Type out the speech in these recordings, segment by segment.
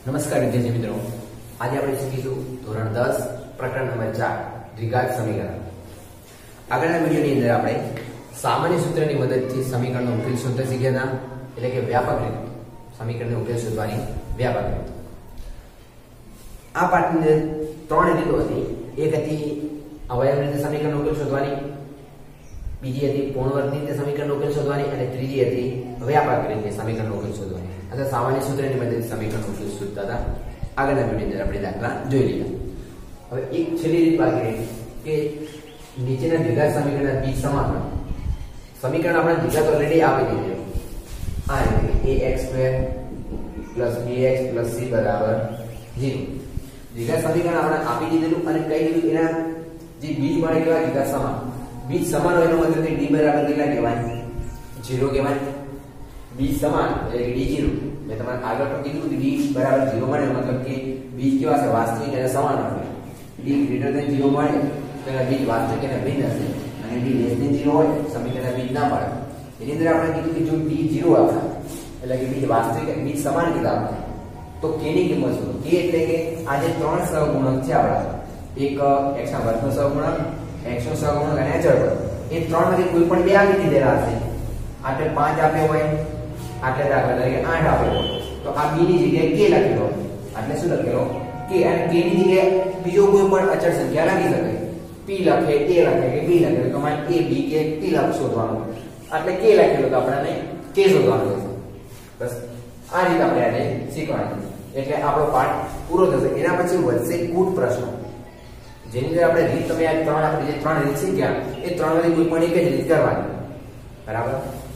નમસ્કાર વિદ્યાર્થી મિત્રો, આજે આપણે શીખીશું ધોરણ 10 પ્રકરણ નંબર 4 દ્વિઘાત સમીકરણ. આગળના વિડિયોની અંદર આપણે સામાન્ય સૂત્રની મદદથી સમીકરણનો ઉકેલ શોધતા શીખ્યા હતા, એટલે કે વ્યાપક રીત સમીકરણનો ઉકેલ શોધવાની વ્યાપક રીત. આ પાઠની અંદર ત્રણ રીતો હતી. એક હતી અવયવ રીતે સમીકરણનો ઉકેલ શોધવાની, બીજી હતી પૂર્ણવર્ગ રીતે સમીકરણનો ઉકેલ શોધવાની અને ત્રીજી હતી વ્યાપક રીતે સમીકરણનો ઉકેલ શોધવાની. અથવા સામાન્ય સૂત્રની મદદથી સમીકરણનો ઉકેલ શોધતા હતા. આગળના વિડિયોની અંદર આપણે દાખલા જોઈ લીધા. હવે એક છેલ્લી રીત બાકી રહી કે નીચેના દ્વિઘાત સમીકરણના બીજ સમાન હોય. સમીકરણ આપણે દ્વિઘાત ઓલરેડી આપી દીધેલું. આ રીતે ax2 + bx + c = 0. દ્વિઘાત સમીકરણ આપણે આપી દીધેલું અને કઈ દીધું એના જે બીજ મળે કેવા દ્વિઘાત સમાન. બીજ સમાન હોય એનો મતલબ કે d બરાબર કેટલા કહેવાય? 0 કહેવાય. બીજ સમાન એટલે કે d0. મેં તમને આગળ પણ કીધું કે d બરાબર 0 મળે મતલબ કે બીજ કેવા છે? વાસ્તવિક અને સમાન હશે. d greater than 0 મળે તો એના બીજ વાસ્તવિક અને ભિન્ન હશે અને d less than 0 હોય સમીકરણના બીજ ના મળે. એની અંદર આપણે કીધું કે જો d 0 આપે એટલે કે બીજ વાસ્તવિક અને બીજ સમાન કીધા આપણે તો k ની કિંમત શોધો. k એટલે કે આ જે ત્રણ સહગુણક છે આપણા, એક x ના વર્ગનો સહગુણક, x નો સહગુણક અને અચળ પદ, એ ત્રણમાંથી કોઈ પણ બે આપી દીધેલા હશે. આટલે 5 આપ્યો હોય, આટલે દાખલા તરીકે 8 આપ્યો હોય તો આ b ની જગ્યાએ k લખેલો, એટલે શું લખેલો? k. અને k ની જગ્યાએ બીજો કોઈ પણ અચળ સંખ્યા લખી શકે. p લખે, a લખે કે b લખે તો તમારે a b કે p શોધવાનું. એટલે k લખેલો તો આપણને k શોધવાનું રહેશે. બસ આ રીતે આપણે આજે શીખવાનું. એટલે આપણો પાઠ પૂરો થશે. એના પછી વધશે કૂટ પ્રશ્નો, જેની અંદર આપણે રીત તમે આ ત્રણ આપણે જે ત્રણ રીત શીખ્યા એ ત્રણમાંથી કોઈ પણ એક જ રીત કરવાની. બરાબર?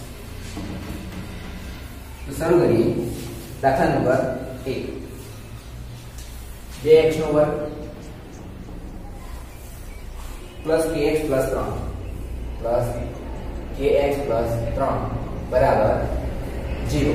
તો શરૂ કરીએ. દાખલા નંબર 1. 2x નો વર્ગ પ્લસ kx પ્લસ 3 બરાબર 0.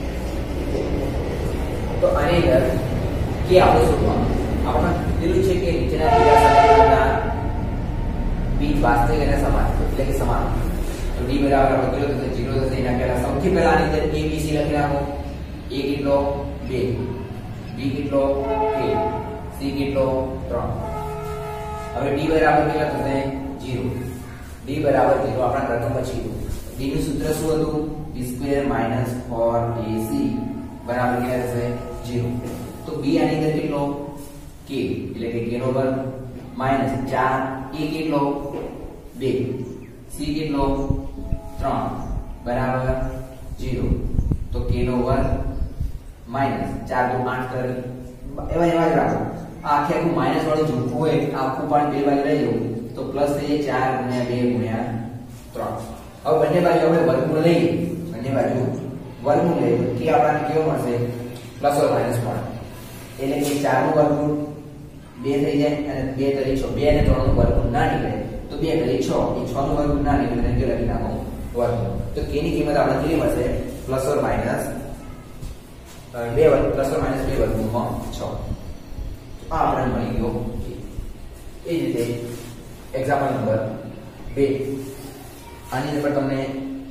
તો આની અંદર k આપણે શોધવાનું. આપણે કીધું છે કે નીચેના દ્વિઘાત સમીકરણના બીજ વાસ્તવિક અને સમાન એટલે કે સમાન. તો d બરાબર આપણે કેટલો થશે? 0 થશે. એના પહેલા સૌથી પહેલા આની અંદર a b c લખી નાખો. a કેટલો? 2, b કેટલો? k, c કેટલો? 3. હવે d બરાબર કેટલા થશે? 0. d બરાબર 0 આપણા રકમ પછી d નું સૂત્ર શું હતું? b² - 4ac બરાબર કેટલા થશે? 0. તો b આની અંદર કેટલો? k એટલે કે k નો વર્ગ માઈનસ 4 a કેટલો? 2, c કેટલો? 3 બરાબર 0. તો k નો વર્ગ માઈનસ 4 તો 8 કરે એવા જ રાખો. આ આખું માઈનસ વાળું જૂઠું હોય આખું પણ બે બાજુ લઈ જવું તો પ્લસ થઈ જાય 4 × 2 × 3. હવે બંને બાજુ આપણે વર્ગમૂળ લઈએ. બંને બાજુ વર્ગમૂળ લઈએ તો k આપણને કેવો મળશે? પ્લસ ઓર માઈનસ મળે. એટલે કે 4 નું વર્ગમૂળ 2 થઈ જાય અને 2 તરી 6. 2 અને 3 નું વર્ગમૂળ ના નીકળે તો 2 તરી 6. એ 6 નું વર્ગમૂળ ના નીકળે એટલે લખી નાખો વર્ગમૂળ. તો k ની કિંમત આપણે કેટલી મળશે? પ્લસ ઓર માઈનસ 2 વર્ગમૂળમાં 6. આ આપણે મળી ગયો. એ જ રીતે એક્ઝામ્પલ નંબર 2. આની અંદર તમને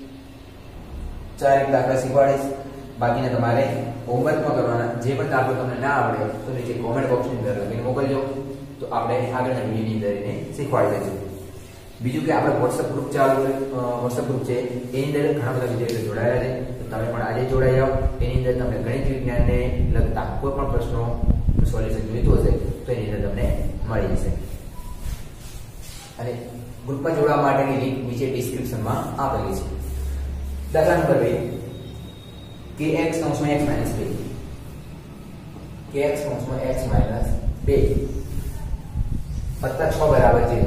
4 દાખલા શીખવાડીશ. બાકીના તમારે હોમવર્કમાં કરવાના. જે પણ દાખલો તમને ના આવડે તો નીચે કોમેન્ટ બોક્સની અંદર લખીને મોકલજો, તો આપણે આગળના વિડીયોની અંદર એને શીખવાડી દઈશું. બીજું કે આપણે વોટ્સએપ ગ્રુપ છે, એની અંદર ઘણા બધા વિદ્યાર્થીઓ જોડાયેલા છે. તો તમે પણ આજે જોડાઈ જાઓ. એની અંદર તમને ગણિત વિજ્ઞાનને લગતા કોઈ પણ પ્રશ્નો સોલ્યુશન જોઈતું હશે તો એની અંદર તમને મળી જશે. અને ગ્રુપમાં જોડાવા માટેની લિંક નીચે ડિસ્ક્રિપ્શનમાં આપેલી છે. દાખલા number 2. kx - x - 2 kx - x - 2 + 6 બરાબર 0.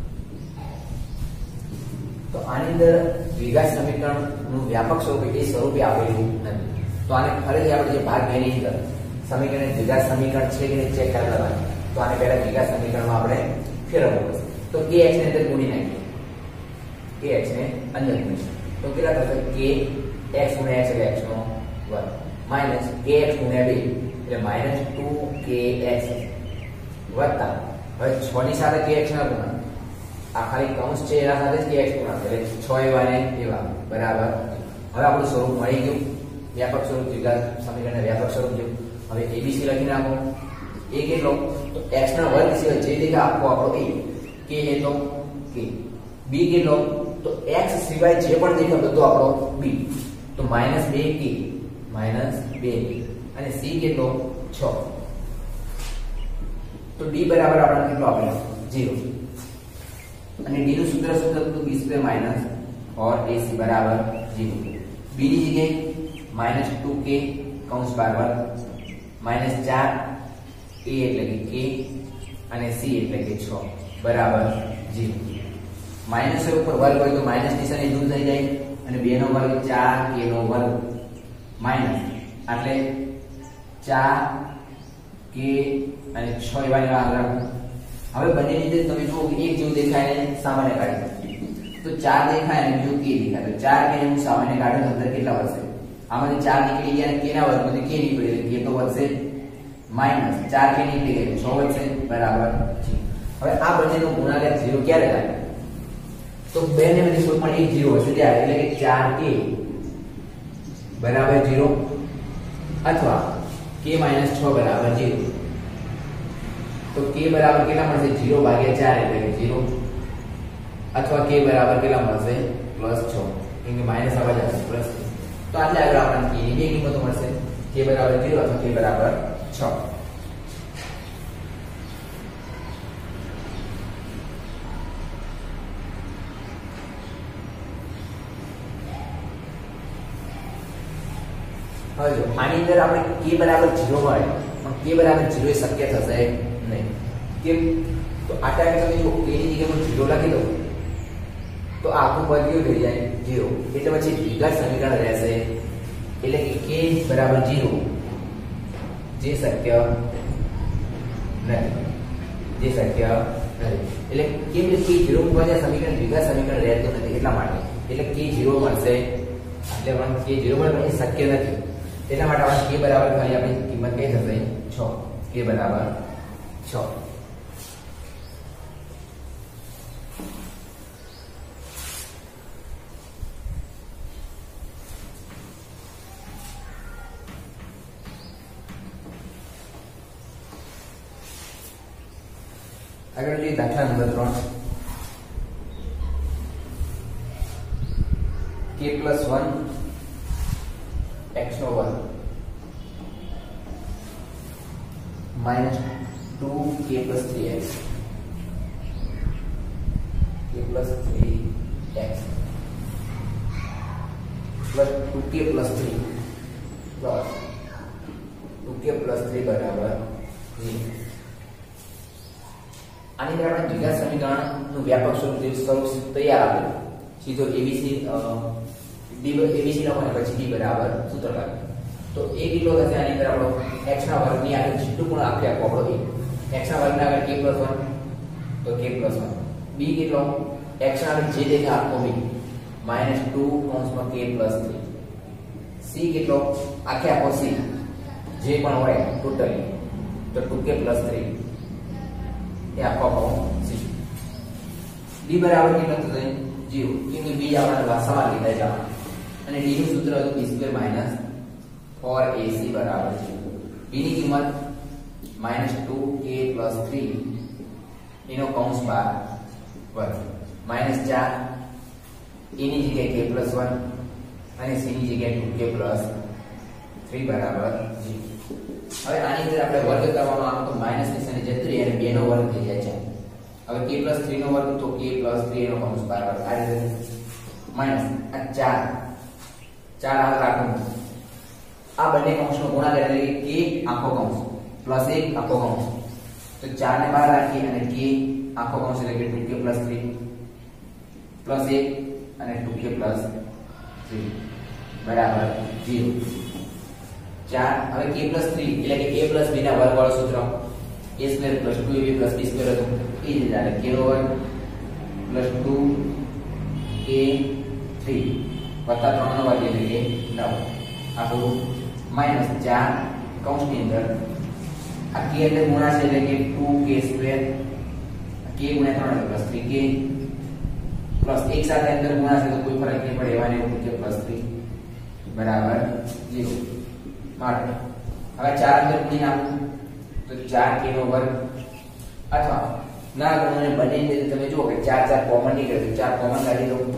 તો આની અંદર દ્વિઘાત સમીકરણનું વ્યાપક સ્વરૂપ એ સ્વરૂપે આપેલું નથી. તો આને ફરીથી આપણે જે ભાગ 2 ની અંદર સમીકરણ દ્વિઘાત સમીકરણ છે કે ચેક કરી લેવાનું. તો આને પહેલા દ્વિઘાત સમીકરણમાં આપણે ફેરવવું પડશે. તો kx ને અંદર ગુણી નાખીએ. kx ને અંદર ગુણીશું તો કેટલા થશે? kx × x એટલે x નો વર્ગ માઈનસ kx × 2 એટલે -2kx વત્તા હવે 6 ની સાથે kx ના ગુણાકાર. આ ખાલી કૌંસ છે એના સાથે જ kx ગુણાકાર એટલે 6 એવા ને એવા બરાબર. હવે આપણું સ્વરૂપ મળી ગયું. વ્યાપક સ્વરૂપ દ્વિઘાત સમીકરણના વ્યાપક સ્વરૂપ જો હવે ABC લખી નાખો a કેટલો તો x ના વર્ગ સિવાય જે દેખા આખો આપણો a k એટલો k b કેટલો તો x સિવાય જે પણ દેખા બધો આપણો b તો -2k અને c કેટલો 6 તો d બરાબર આપણને કેટલો આપેલો 0 અને d નું સૂત્ર શું હતું b² और ac बराबर 0 b ની જગ્યાએ -2k કૌંસ બાર વર્ગ -4 a એટલે કે k અને c એટલે કે 6 બરાબર 0 માઈનસ ઉપર વર્ગ હોય તો માઈનસ નિશાની દૂર થઈ જાય અને 2 નો વર્ગ 4 k નો વર્ગ માઈનસ એટલે 4 k અને 6 એવા આગળ રાખો હવે બંનેની અંદર તમે જુઓ કે એક જેવું દેખાય ને સામાન્ય કાઢી તો 4 દેખાય અને બીજું k દેખાય તો 4 k ને હું સામાન્ય કાઢું તો અંદર કેટલા વધશે આમાંથી 4 નીકળી ગયા અને k ના વર્ગમાંથી k નીકળી એટલે k તો વધશે માઈનસ 4 k નીકળી ગયા 6 વધશે બરાબર છે હવે આ બંનેનો ગુણાકાર 0 ક્યારે થાય તો બંને માંથી કોઈ પણ એક 0 હશે ત્યારે એટલે કે 4k બરાબર 0 અથવા k 6 બરાબર 0 तो k बराबर કેટલા મળશે 0 ભાગ્યા 4 એટલે કે 0 અથવા k બરાબર કેટલા મળશે +6 કેમ કે માઈનસ આવવા જશે પ્લસ તો આટલે આગળ આપણને k ની બે કિંમતો મળશે k બરાબર 0 અથવા k બરાબર 6 હવે જો આની અંદર આપણે k બરાબર 0 હોય પણ k બરાબર 0 એ શક્ય થશે नहीं કેમ તો આ ટાઈમે તમે જો k ની જગ્યાએ 0 લખી દો તો આખું પદ કેવું થઈ જાય 0 એટલે પછી દ્વિઘાત સમીકરણ રહેશે એટલે કે k બરાબર 0 જે શક્ય નથી એટલે કેમ કે k 0 મૂકવા જાય સમીકરણ દ્વિઘાત સમીકરણ રહેતું નથી એટલા માટે એટલે k 0 મળશે એટલે આપણને k 0 મળે પણ એ શક્ય નથી એટલા માટે આપણે k બરાબર ખાલી આપણી કિંમત કઈ થશે 6 k બરાબર 6 આગળ જોઈએ દાખલા નંબર 3 k+1 x નો વર્ગ -2k+3x k+3x plus 2k+3 plus 2k+3 બરાબર 0 આની અંદર આપણે દ્વિઘાત સમીકરણનું વ્યાપક સ્વરૂપ તૈયાર આપેલું સીધો abc લખો પછી d બરાબર સૂત્ર લાગે તો a કેટલો થશે આની અંદર આપણો x ના વર્ગની આગળ જેટલું પણ આખે આખો આપણો a x ના વર્ગના આગળ k+1 તો k+1 b કેટલો x ના આગળ જે દેખા આખો b -2k+3 c કેટલો આખે આખો c જે પણ હોય ટોટલી તો 2k+3 એ આખો આપણો c d બરાબર કેટલો થશે 0 કેમ કે b આપણે ભાષામાં લીધા છે અને d નું સૂત્ર હતું b² 4ac બરાબર છે b ની કિંમત -2k+3 એનો કૌંસ બાર વર્ગ -4 a ની જગ્યાએ k+1 અને c ની જગ્યાએ 2k+3 બરાબર 0 હવે આની અંદર આપણે વર્ગ કરવામાં આવે તો માઈનસ નિશાની જતી રહી અને 2 નો વર્ગ થઈ જાય છે હવે k+3 નો વર્ગ તો k+3 એનો કૌંસ બાર વર્ગ આ રીતે માઈનસ આ 4 આગળ રાખવું આ બંને કૌંસનો ગુણાકાર એટલે કે k આખો કૌંસ પ્લસ 1 આખો કૌંસ તો 4 ને બહાર રાખી અને k આખો કૌંસ એટલે કે 2k+3 પ્લસ 1 અને 2k+3 બરાબર 0 4 હવે k+3 એટલે કે a + b ના વર્ગ વાળો સૂત્ર a² + 2ab + b² હતું એ જ રીતે k નો વર્ગ + 2a3 વત્તા 3 નો વર્ગ એટલે કે 9 આખું -4 કૌંસની અંદર આ k એટલે ગુણાશે એટલે કે 2k² k * 3 એટલે +3k પ્લસ એક સાથે અંદર ગુણાશે તો કોઈ ફરક નહીં પડે એવાને 2k+3 બરાબર 0 માટે હવે 4 અંદર ગુણી નાખું તો 4k નો વર્ગ અથવા ના ગણોને બંનેની અંદર તમે જુઓ કે 4 4 કોમન નીકળે તો 4 કોમન કાઢી દો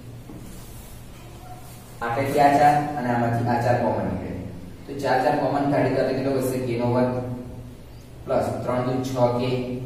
આમાંથી આ 4 અને આમાંથી આ 4 કોમન નીકળે તો 4 4 કોમન કાઢી દો એટલે કેટલો બચશે k નો વર્ગ પ્લસ 3 દુ 6k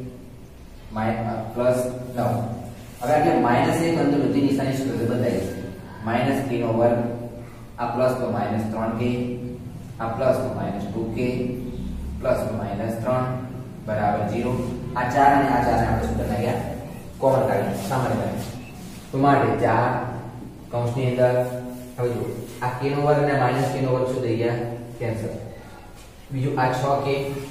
પ્લસ 9 હવે એટલે માઈનસ 1 અંદર બધી નિશાની શું થશે બદલાઈ જશે માઈનસ k નો વર્ગ આ પ્લસ તો માઈનસ 3k આ પ્લસ તો માઈનસ 2k પ્લસ તો માઈનસ 3 બરાબર 0 આ 4 અને આ 4 ને આપણે શું કરી નાખ્યા કોમન કાઢી સામાન્ય કાઢી તો માટે 4 કૌંસની અંદર હવે જો આ k નો વર્ગ અને માઈનસ k નો વર્ગ શું થઈ ગયા કેન્સલ બીજું આ 6k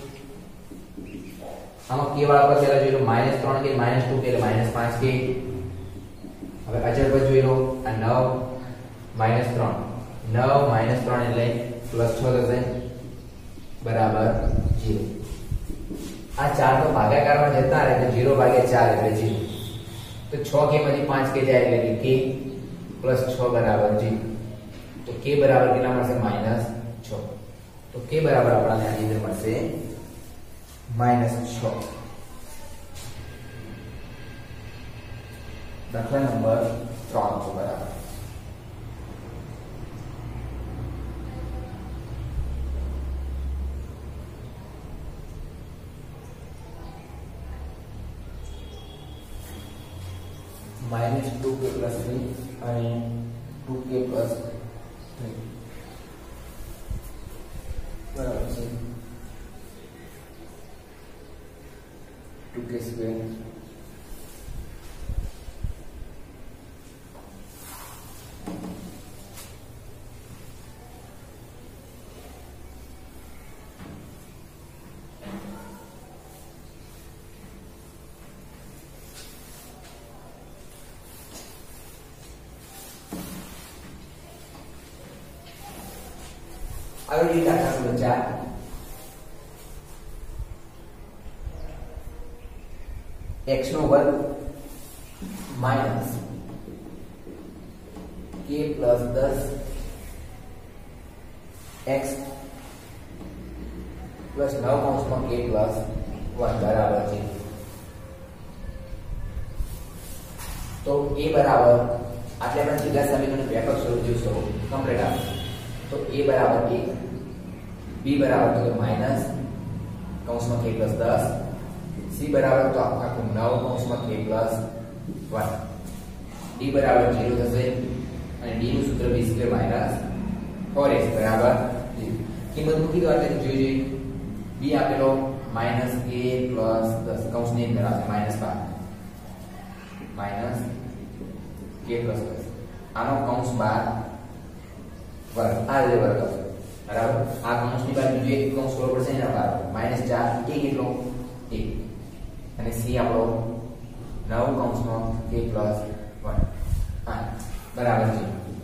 આમાં k વાળા પર પહેલા જોઈ લો -3k -2k એટલે -5k હવે અચળ પર જોઈ લો આ 9 -3 9 -3 એટલે +6 થશે બરાબર 0 આ 4 તો ભાગાકારમાં જતા રહે એટલે 0 ભાગ્યા 4 એટલે 0 તો 6k માંથી 5k જાય એટલે કે k +6 બરાબર 0 તો k બરાબર કેટલા મળશે -6 તો k બરાબર આપણને આની અંદર મળશે -6 દાખલા નંબર 3 તો બરાબર -2k + 3 અને 2k + 3 બરાબર છે 2k સ્ક્વેર આગળ એ દાખલા નંબર 4 x નો વર્ગ minus k plus 10 x plus 9 કૌંસમાં k પ્લસ 1 બરાબર છે તો a બરાબર આટલે આપણે ત્રીજા સમીકરણ વ્યાપક સ્વરૂપ જોઈશું કમ્પ્લીટ આવે તો a બરાબર 1 b બરાબર તો માઈનસ કૌંસમાં k પ્લસ 10 c બરાબર તો આખું 9 કૌંસમાં k પ્લસ 1 d બરાબર 0 થશે અને d નું સૂત્ર b² માઈનસ 4x બરાબર 0 કિંમત મૂકી દો એટલે જોઈએ b આપેલો માઈનસ k પ્લસ 10 કૌંસની અંદર આવશે માઈનસ 12 માઈનસ k પ્લસ 10 આનો કૌંસ 12 વર્ગ આ રીતે વર્ગ આવશે બરાબર આ કૌંસની બહાર બીજો એક કૌંસ ખોલવો પડશે એના બહાર -4 a કેટલો 1 અને c આપણો 9 કૌંસમાં k પ્લસ 1 આ બરાબર છે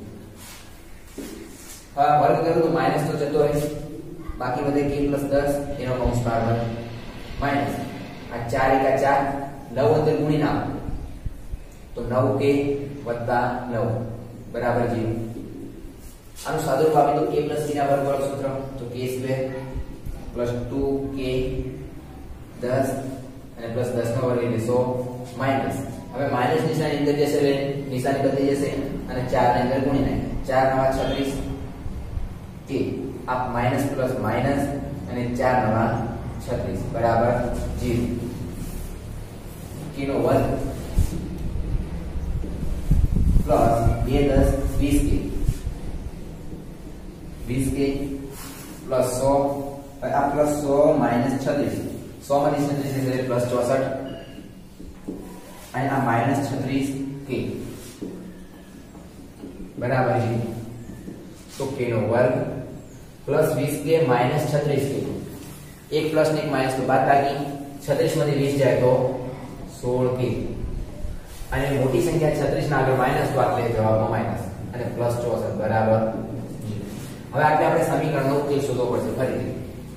હા વર્ગ કરું તો માઈનસ તો જતો રહે બાકી વધે k પ્લસ 10 એનો કૌંસ બહાર વર્ગ માઈનસ આ 4 * 4 9 અંદર ગુણી નાખો તો 9k + 9 બરાબર 0 આનું સાદુરૂપ આપી તો a + c ના વર્ગ સૂત્ર તો k² + 2k 10 અને + 10 નો વર્ગ એટલે 100 માઈનસ હવે માઈનસ નિશાની અંદર જશે એટલે નિશાની બદલી જશે અને 4 ને અંદર ગુણી નાખો 4 * 9 = 36 k આ માઈનસ પ્લસ માઈનસ અને 4 * 9 = 36 બરાબર 0 k નો વર્ગ પ્લસ 2 10 20k 20k પ્લસ 100 આ પ્લસ 100 માઈનસ 36 100 માંથી 36 એટલે પ્લસ 64 અને આ માઈનસ 36k બરાબર છે તો k નો વર્ગ પ્લસ 20k માઈનસ 36k એક પ્લસ ને એક માઈનસ તો બાદ બાકી 36 માંથી 20 જાય તો 16k અને મોટી સંખ્યા 36 ના આગળ માઈનસ તો એટલે જવાબમાં માઈનસ અને પ્લસ 64 બરાબર હવે આપણે સમીકરણનો ઉકેલ શોધવો પડશે ફરીથી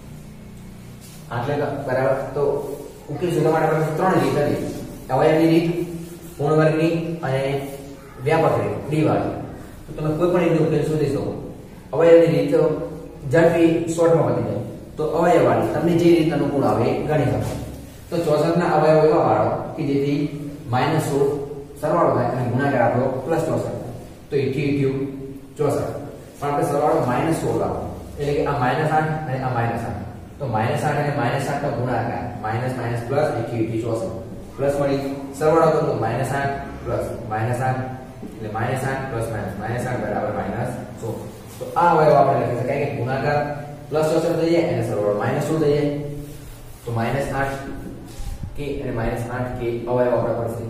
આટલે બરાબર તો ઉકેલ શોધવા માટે આપણે ત્રણ રીત હતી અવયવની રીત પૂર્ણ વર્ગની અને વ્યાપક રીત ડી વાળી તો તમે કોઈ પણ રીતે ઉકેલ શોધી શકો અવયવની રીત ઝડપી શોર્ટમાં પતી જાય તો અવયવવાળી તમને જે રીત અનુકૂળ આવે એ ગણી શકો. તો 64 ના અવયવ એવા વાળો કે જેથી -16 સરવાળો થાય અને ગુણાકાર આપણો +64. તો 88 64 પણ આપણે સરવાળો -16 લાવો એટલે કે આ -8 અને આ -8. તો -8 અને -8 નો ગુણાકાર માઈનસ માઈનસ પ્લસ 88 64 પ્લસ મળી સરવાળો કરો તો -8 પ્લસ -8 એટલે -8 પ્લસ -8 બરાબર -16. તો આ અવયવ આપણે લખી શકાય કે ગુણાકાર +64 થઈ જાય અને સરવાળો -16 થઈ જાય. તો -8 કે અને -8 કે અવયવ આપણે પડશે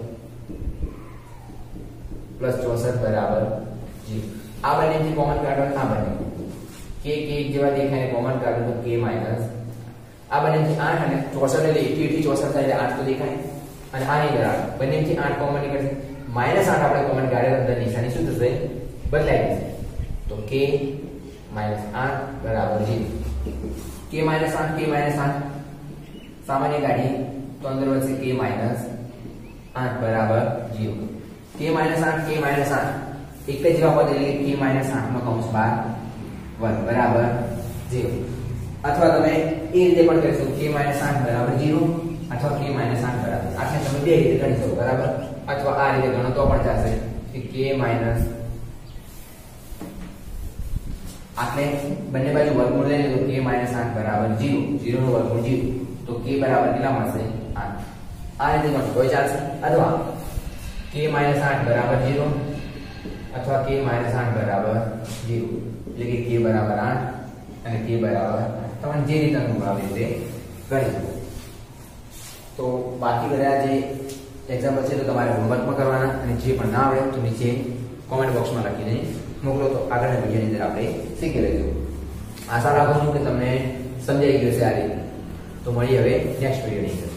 +64 બરાબર 0. આ બંનેથી કોમન કાઢો આ બંને કે એક જેવા દેખાય કોમન કાઢો તો k માઈનસ આ બંનેથી 8 અને 64 એટલે 88 64 થાય એટલે 8 તો દેખાય અને આ નહીં બરાબર બંનેથી 8 કોમન નીકળશે -8 આપણે કોમન કાઢે તો અંદર નિશાની શું થશે બદલાઈ જશે. તો k -8 બરાબર 0. k -8 સામાન્ય કાઢી તો અંદર વધશે k -8 બરાબર 0. k -8 એક જ જવાબ પડે એટલે k -8 નો કૌંસ બહાર 1 બરાબર 0. અથવા તમે એ રીતે પણ કરી શકો k -8 બરાબર 0 અથવા k -8 બરાબર 8 ને તમે બે રીતે ગણી શકો બરાબર અથવા આ રીતે ગણો તો પણ ચાલશે કે k આપણે બંને બાજુ વર્ગમૂળ લઈએ તો k -8 બરાબર 0 0 નો વર્ગમૂળ 0 તો k બરાબર કેટલા મળશે 8. આ રીતે ગણો તોય ચાલશે અથવા k -8 બરાબર 0 અથવા k -8 બરાબર 0 એટલે કે k બરાબર 8 અને k બરાબર તમને જે રીતે અનુકૂળ આવે તે ગણી શકો. તો બાકી બધા જે એક્ઝામ્પલ છે તો તમારે હોમવર્કમાં કરવાના અને જે પણ ના આવડે તો નીચે કોમેન્ટ બોક્સમાં લખીને મોકલો તો આગળના વિડીયોની અંદર આપણે શીખી લઈશું. આશા રાખું છું કે તમને સમજાઈ ગયું છે આ રીતે. તો મળીએ હવે નેક્સ્ટ વિડીયોની અંદર.